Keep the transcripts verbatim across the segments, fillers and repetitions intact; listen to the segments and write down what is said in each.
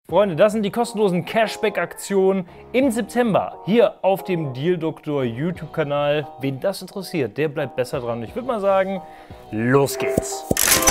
Freunde, das sind die kostenlosen Cashback-Aktionen im September hier auf dem Deal Doktor YouTube-Kanal. Wen das interessiert, der bleibt besser dran. Ich würde mal sagen, los geht's.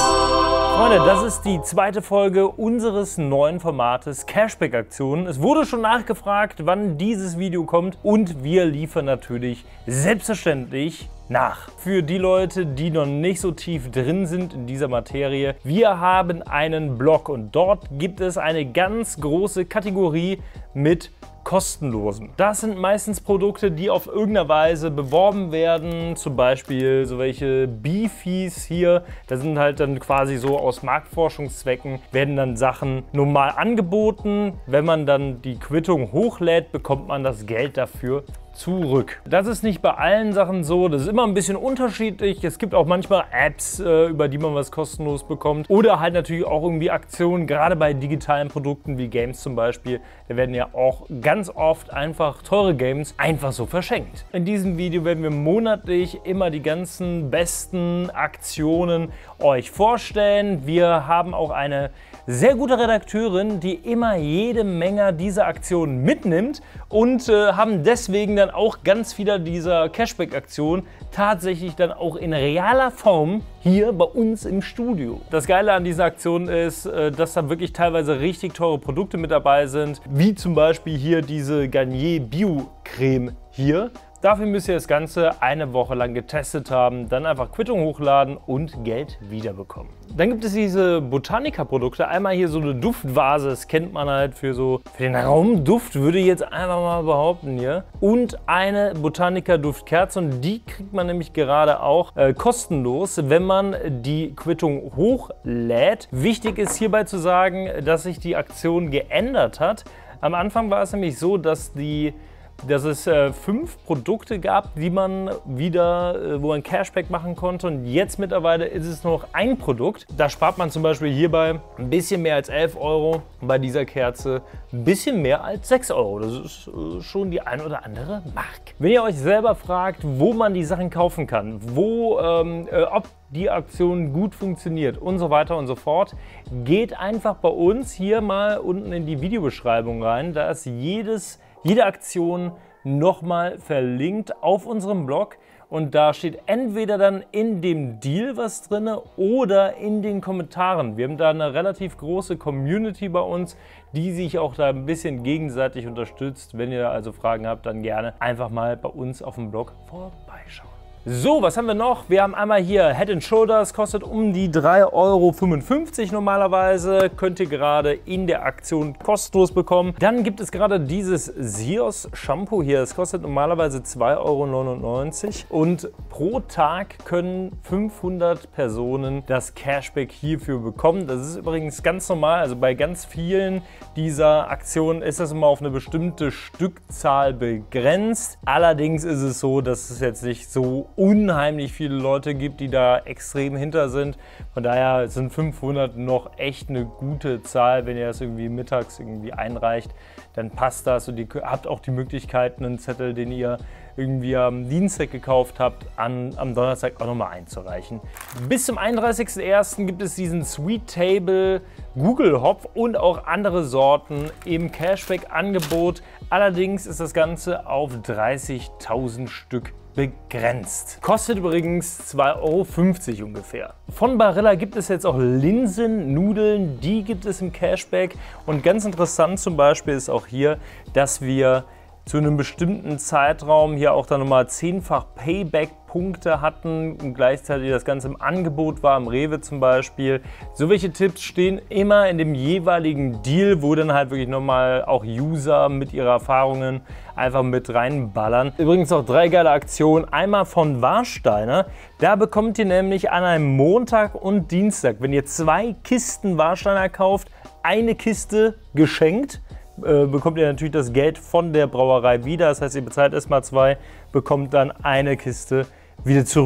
Freunde, das ist die zweite Folge unseres neuen Formates Cashback-Aktionen. Es wurde schon nachgefragt, wann dieses Video kommt und wir liefern natürlich selbstverständlich nach. Für die Leute, die noch nicht so tief drin sind in dieser Materie, wir haben einen Blog und dort gibt es eine ganz große Kategorie mit kostenlosen. Das sind meistens Produkte, die auf irgendeine Weise beworben werden, zum Beispiel so welche Beefies hier. Da sind halt dann quasi so aus Marktforschungszwecken werden dann Sachen normal angeboten. Wenn man dann die Quittung hochlädt, bekommt man das Geld dafür zurück. Das ist nicht bei allen Sachen so, das ist immer ein bisschen unterschiedlich. Es gibt auch manchmal Apps, äh, über die man was kostenlos bekommt oder halt natürlich auch irgendwie Aktionen, gerade bei digitalen Produkten wie Games zum Beispiel. Da werden ja auch ganz oft einfach teure Games einfach so verschenkt. In diesem Video werden wir monatlich immer die ganzen besten Aktionen euch vorstellen. Wir haben auch eine sehr gute Redakteurin, die immer jede Menge dieser Aktionen mitnimmt und äh, haben deswegen dann auch ganz viele dieser Cashback-Aktionen tatsächlich dann auch in realer Form hier bei uns im Studio. Das Geile an dieser Aktion ist, äh, dass da wirklich teilweise richtig teure Produkte mit dabei sind, wie zum Beispiel hier diese Garnier Bio-Creme hier. Dafür müsst ihr das Ganze eine Woche lang getestet haben, dann einfach Quittung hochladen und Geld wiederbekommen. Dann gibt es diese Botanica-Produkte. Einmal hier so eine Duftvase, das kennt man halt für so für den Raumduft, würde ich jetzt einfach mal behaupten hier. Und eine Botanica-Duftkerze und die kriegt man nämlich gerade auch äh, kostenlos, wenn man die Quittung hochlädt. Wichtig ist hierbei zu sagen, dass sich die Aktion geändert hat. Am Anfang war es nämlich so, dass die dass es äh, fünf Produkte gab, die man wieder, äh, wo man Cashback machen konnte und jetzt mittlerweile ist es nur noch ein Produkt. Da spart man zum Beispiel hierbei ein bisschen mehr als elf Euro, bei dieser Kerze ein bisschen mehr als sechs Euro. Das ist äh, schon die ein oder andere Mark. Wenn ihr euch selber fragt, wo man die Sachen kaufen kann, wo, ähm, äh, ob die Aktion gut funktioniert und so weiter und so fort, geht einfach bei uns hier mal unten in die Videobeschreibung rein. Da ist jedes Jede Aktion nochmal verlinkt auf unserem Blog und da steht entweder dann in dem Deal was drin oder in den Kommentaren. Wir haben da eine relativ große Community bei uns, die sich auch da ein bisschen gegenseitig unterstützt. Wenn ihr also Fragen habt, dann gerne einfach mal bei uns auf dem Blog vorbeischauen. So, was haben wir noch? Wir haben einmal hier Head and Shoulders, kostet um die drei Euro fünfundfünfzig normalerweise. Könnt ihr gerade in der Aktion kostenlos bekommen. Dann gibt es gerade dieses Sios Shampoo hier. Das kostet normalerweise zwei Euro neunundneunzig. Und pro Tag können fünfhundert Personen das Cashback hierfür bekommen. Das ist übrigens ganz normal. Also bei ganz vielen dieser Aktionen ist das immer auf eine bestimmte Stückzahl begrenzt. Allerdings ist es so, dass es jetzt nicht so unheimlich viele Leute gibt, die da extrem hinter sind. Von daher sind fünfhundert noch echt eine gute Zahl. Wenn ihr das irgendwie mittags irgendwie einreicht, dann passt das und ihr habt auch die Möglichkeit, einen Zettel, den ihr irgendwie am Dienstag gekauft habt, an, am Donnerstag auch nochmal einzureichen. Bis zum einunddreißigsten ersten gibt es diesen Sweet Table Google Hopf und auch andere Sorten im Cashback-Angebot. Allerdings ist das Ganze auf dreißigtausend Stück begrenzt. Kostet übrigens zwei Euro fünfzig ungefähr. Von Barilla gibt es jetzt auch Linsennudeln, die gibt es im Cashback. Und ganz interessant zum Beispiel ist auch hier, dass wir zu einem bestimmten Zeitraum hier auch dann nochmal zehnfach Payback-Punkte hatten und gleichzeitig das Ganze im Angebot war, im Rewe zum Beispiel. So welche Tipps stehen immer in dem jeweiligen Deal, wo dann halt wirklich nochmal auch User mit ihren Erfahrungen einfach mit reinballern. Übrigens auch drei geile Aktionen. Einmal von Warsteiner. Da bekommt ihr nämlich an einem Montag und Dienstag, wenn ihr zwei Kisten Warsteiner kauft, eine Kiste geschenkt. Bekommt ihr natürlich das Geld von der Brauerei wieder. Das heißt, ihr bezahlt erstmal zwei, bekommt dann eine Kiste wieder zurück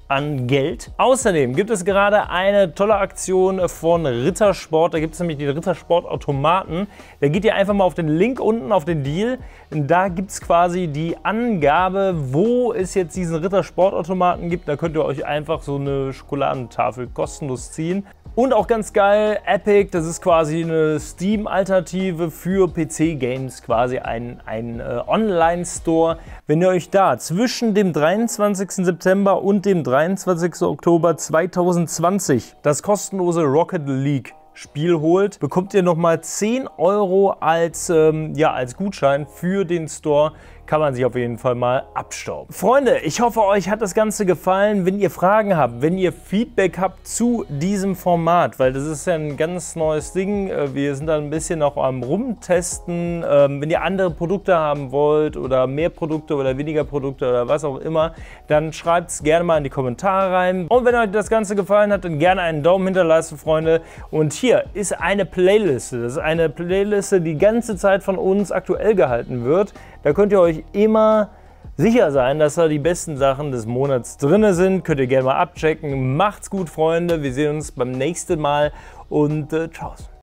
an Geld. Außerdem gibt es gerade eine tolle Aktion von Rittersport. Da gibt es nämlich die Rittersport-Automaten. Da geht ihr einfach mal auf den Link unten auf den Deal. Da gibt es quasi die Angabe, wo es jetzt diesen Rittersport-Automaten gibt. Da könnt ihr euch einfach so eine Schokoladentafel kostenlos ziehen. Und auch ganz geil, Epic, das ist quasi eine Steam-Alternative für P C-Games, quasi ein, ein äh, Online-Store. Wenn ihr euch da zwischen dem dreiundzwanzigsten September und dem dreiundzwanzigsten Oktober zweitausendzwanzig das kostenlose Rocket League Spiel holt, bekommt ihr nochmal zehn Euro als, ähm, ja, als Gutschein für den Store. Kann man sich auf jeden Fall mal abstauben. Freunde, ich hoffe, euch hat das Ganze gefallen. Wenn ihr Fragen habt, wenn ihr Feedback habt zu diesem Format, weil das ist ja ein ganz neues Ding. Wir sind da ein bisschen noch am Rumtesten. Wenn ihr andere Produkte haben wollt oder mehr Produkte oder weniger Produkte oder was auch immer, dann schreibt es gerne mal in die Kommentare rein. Und wenn euch das Ganze gefallen hat, dann gerne einen Daumen hinterlassen, Freunde. Und hier ist eine Playliste. Das ist eine Playliste, die die ganze Zeit von uns aktuell gehalten wird. Da könnt ihr euch immer sicher sein, dass da die besten Sachen des Monats drin sind. Könnt ihr gerne mal abchecken. Macht's gut, Freunde. Wir sehen uns beim nächsten Mal und äh, ciao.